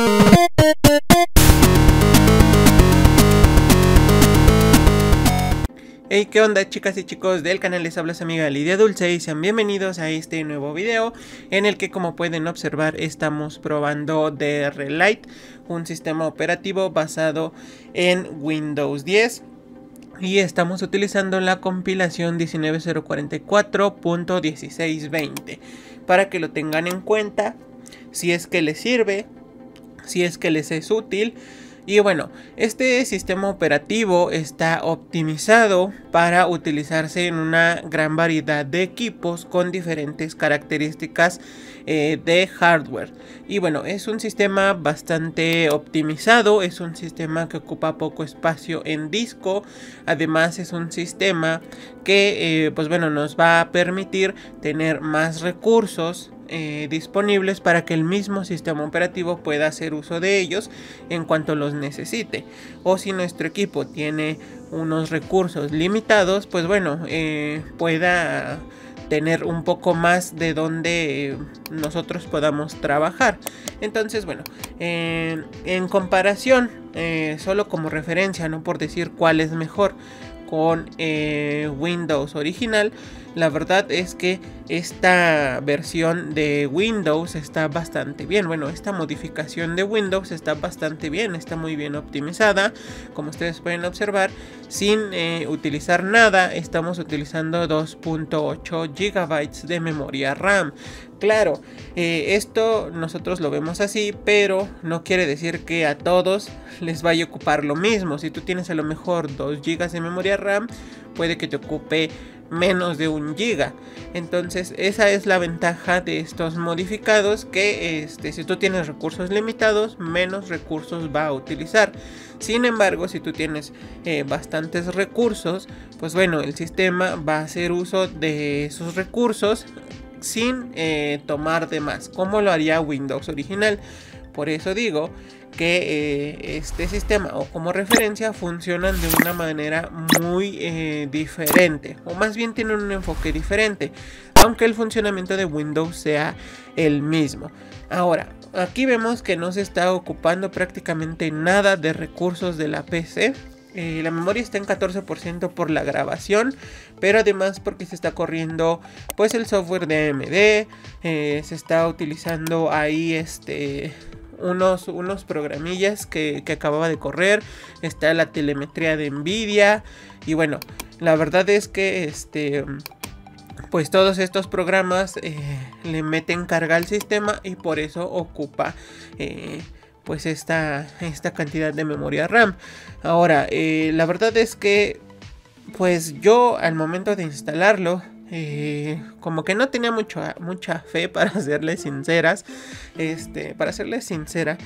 Hey, ¿qué onda, chicas y chicos del canal? Les habla su amiga Lidia Dulce y sean bienvenidos a este nuevo video en el que, como pueden observar, estamos probando DR Lite, un sistema operativo basado en Windows 10 y estamos utilizando la compilación 19044.1620 para que lo tengan en cuenta, si es que les sirve, si es que les es útil. Y bueno, este sistema operativo está optimizado para utilizarse en una gran variedad de equipos con diferentes características de hardware. Y bueno, es un sistema bastante optimizado, es un sistema que ocupa poco espacio en disco. Además es un sistema que pues bueno, nos va a permitir tener más recursos disponibles para que el mismo sistema operativo pueda hacer uso de ellos en cuanto los necesite. O si nuestro equipo tiene unos recursos limitados, pues bueno, pueda tener un poco más de donde nosotros podamos trabajar. Entonces bueno, en comparación, solo como referencia, no por decir cuál es mejor, con Windows original, la verdad es que esta versión de Windows está bastante bien. Bueno, esta modificación de Windows está bastante bien, está muy bien optimizada. Como ustedes pueden observar, sin utilizar nada, estamos utilizando 2.8 GB de memoria RAM. Claro, esto nosotros lo vemos así, pero no quiere decir que a todos les vaya a ocupar lo mismo. Si tú tienes a lo mejor 2 GB de memoria RAM, puede que te ocupe menos de 1 GB. Entonces esa es la ventaja de estos modificados, que si tú tienes recursos limitados, menos recursos va a utilizar. Sin embargo, si tú tienes bastantes recursos, pues bueno, el sistema va a hacer uso de esos recursos sin tomar de más, como lo haría Windows original. Por eso digo que este sistema, o como referencia, funcionan de una manera muy diferente, o más bien tienen un enfoque diferente, aunque el funcionamiento de Windows sea el mismo. Ahora, aquí vemos que no se está ocupando prácticamente nada de recursos de la PC. La memoria está en 14% por la grabación, pero además porque se está corriendo pues el software de AMD, se está utilizando ahí unos programillas que acababa de correr, está la telemetría de Nvidia. Y bueno, la verdad es que pues todos estos programas le meten carga al sistema y por eso ocupa pues esta cantidad de memoria RAM. Ahora, la verdad es que pues yo al momento de instalarlo, como que no tenía mucha fe, para serles sinceras. Para serles sincera,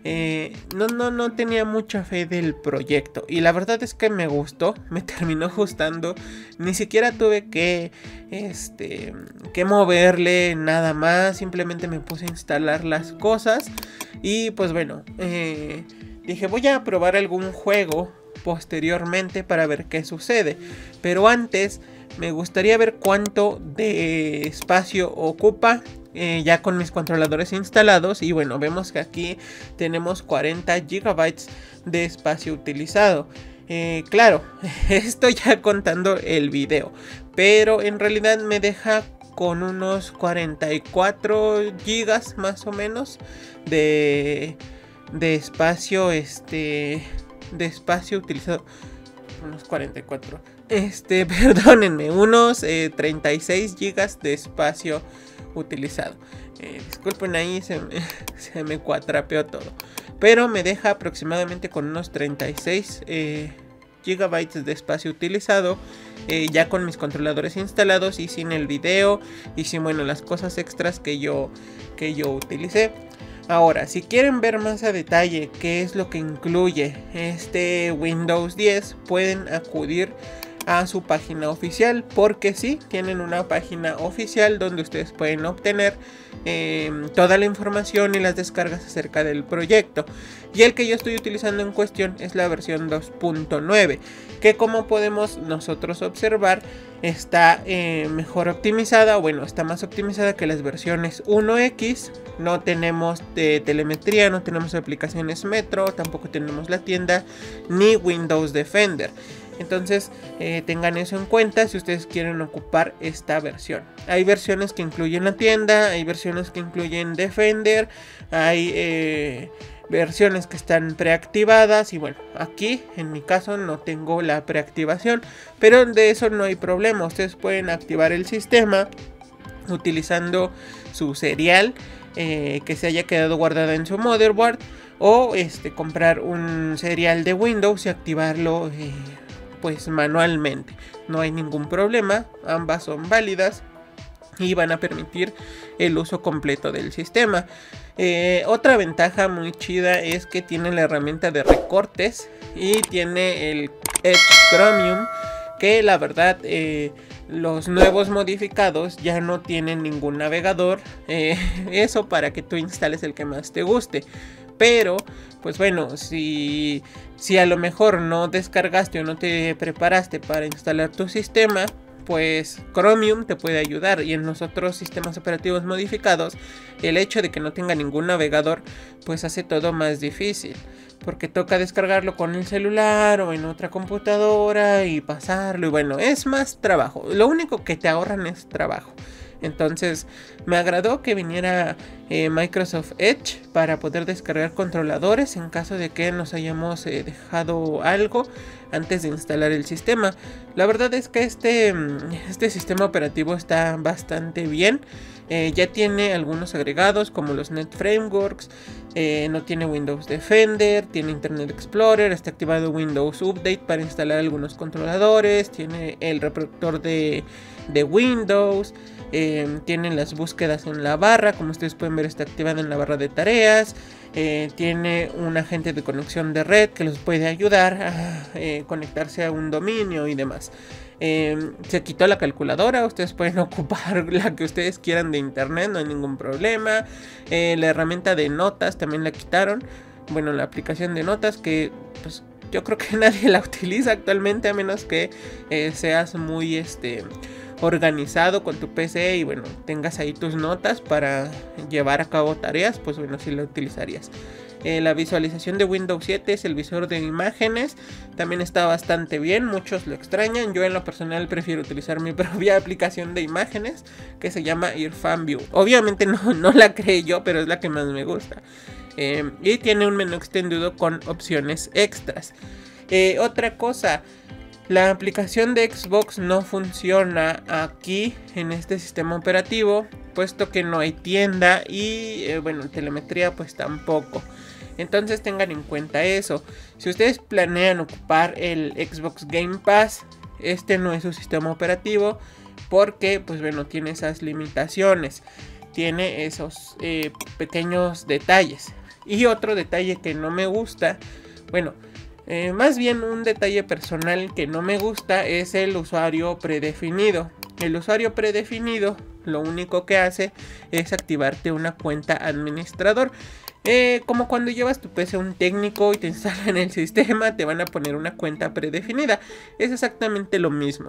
no tenía mucha fe del proyecto. Y la verdad es que me gustó, me terminó gustando. Ni siquiera tuve que moverle nada más. Simplemente me puse a instalar las cosas. Y pues bueno, dije, voy a probar algún juego posteriormente para ver qué sucede. Pero antes me gustaría ver cuánto de espacio ocupa ya con mis controladores instalados. Y bueno, vemos que aquí tenemos 40 GB de espacio utilizado. Claro, esto ya contando el video, pero en realidad me deja con unos 44 GB más o menos de espacio, de espacio utilizado. Unos 44, perdónenme, unos 36 GB de espacio utilizado. Disculpen, ahí se me cuatrapeó todo, pero me deja aproximadamente con unos 36 GB de espacio utilizado, ya con mis controladores instalados y sin el video y sin, bueno, las cosas extras que yo utilicé. Ahora, si quieren ver más a detalle qué es lo que incluye este Windows 10, pueden acudir a su página oficial, porque sí, tienen una página oficial donde ustedes pueden obtener toda la información y las descargas acerca del proyecto. Y el que yo estoy utilizando en cuestión es la versión 2.9, que como podemos nosotros observar está mejor optimizada, o bueno, está más optimizada que las versiones 1X. No tenemos telemetría, no tenemos aplicaciones Metro, tampoco tenemos la tienda ni Windows Defender. Entonces tengan eso en cuenta si ustedes quieren ocupar esta versión. Hay versiones que incluyen la tienda, hay versiones que incluyen Defender, hay versiones que están preactivadas. Y bueno, aquí en mi caso no tengo la preactivación, pero de eso no hay problema. Ustedes pueden activar el sistema utilizando su serial que se haya quedado guardada en su motherboard, o comprar un serial de Windows y activarlo pues manualmente. No hay ningún problema, ambas son válidas y van a permitir el uso completo del sistema. Otra ventaja muy chida es que tiene la herramienta de recortes y tiene el Edge Chromium, que la verdad los nuevos modificados ya no tienen ningún navegador. Eso para que tú instales el que más te guste. Pero, pues bueno, si a lo mejor no descargaste o no te preparaste para instalar tu sistema, pues Chromium te puede ayudar. Y en los otros sistemas operativos modificados, el hecho de que no tenga ningún navegador, pues hace todo más difícil, porque toca descargarlo con el celular o en otra computadora y pasarlo. Y bueno, es más trabajo. Lo único que te ahorran es trabajo. Entonces me agradó que viniera Microsoft Edge para poder descargar controladores en caso de que nos hayamos dejado algo antes de instalar el sistema. La verdad es que este sistema operativo está bastante bien. Ya tiene algunos agregados como los Net Frameworks, no tiene Windows Defender, tiene Internet Explorer, está activado Windows Update para instalar algunos controladores, tiene el reproductor de Windows. Tienen las búsquedas en la barra, como ustedes pueden ver está activada en la barra de tareas. Tiene un agente de conexión de red que los puede ayudar a conectarse a un dominio y demás. Se quitó la calculadora, ustedes pueden ocupar la que ustedes quieran de internet, no hay ningún problema. La herramienta de notas también la quitaron. Bueno, la aplicación de notas que pues yo creo que nadie la utiliza actualmente, a menos que seas muy organizado con tu PC y bueno, tengas ahí tus notas para llevar a cabo tareas, pues bueno, sí la utilizarías. La visualización de Windows 7 es el visor de imágenes, también está bastante bien, muchos lo extrañan. Yo en lo personal prefiero utilizar mi propia aplicación de imágenes que se llama Irfan View. Obviamente no la creé yo, pero es la que más me gusta. Y tiene un menú extendido con opciones extras. Otra cosa, la aplicación de Xbox no funciona aquí en este sistema operativo, puesto que no hay tienda y bueno, telemetría pues tampoco. Entonces tengan en cuenta eso. Si ustedes planean ocupar el Xbox Game Pass, este no es su sistema operativo, porque pues bueno, tiene esas limitaciones, tiene esos pequeños detalles. Y otro detalle que no me gusta, bueno, más bien un detalle personal que no me gusta, es el usuario predefinido. El usuario predefinido lo único que hace es activarte una cuenta administrador. Como cuando llevas tu PC a un técnico y te instalan el sistema, te van a poner una cuenta predefinida. Es exactamente lo mismo.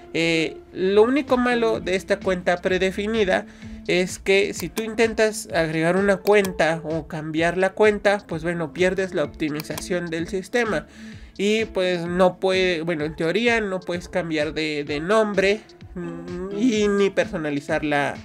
Lo único malo de esta cuenta predefinida es que si tú intentas agregar una cuenta o cambiar la cuenta, pues bueno, pierdes la optimización del sistema. Y pues no puede, bueno, en teoría no puedes cambiar de nombre y ni personalizar la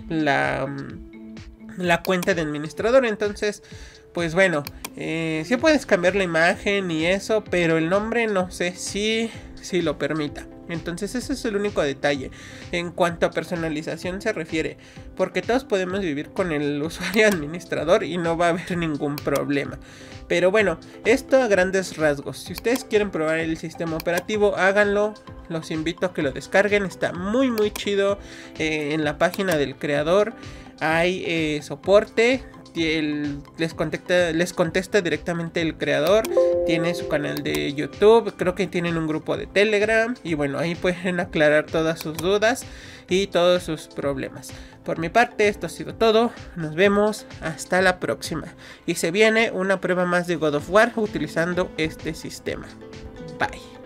cuenta de administrador. Entonces pues bueno, sí puedes cambiar la imagen y eso, pero el nombre no sé si lo permita. Entonces ese es el único detalle en cuanto a personalización se refiere, porque todos podemos vivir con el usuario administrador y no va a haber ningún problema. Pero bueno, esto a grandes rasgos. Si ustedes quieren probar el sistema operativo, háganlo. Los invito a que lo descarguen, está muy chido. En la página del creador hay soporte. Les contesta directamente el creador. Tiene su canal de YouTube, creo que tienen un grupo de Telegram. Y bueno, ahí pueden aclarar todas sus dudas y todos sus problemas. Por mi parte, esto ha sido todo. Nos vemos hasta la próxima. Y se viene una prueba más de God of War utilizando este sistema. Bye.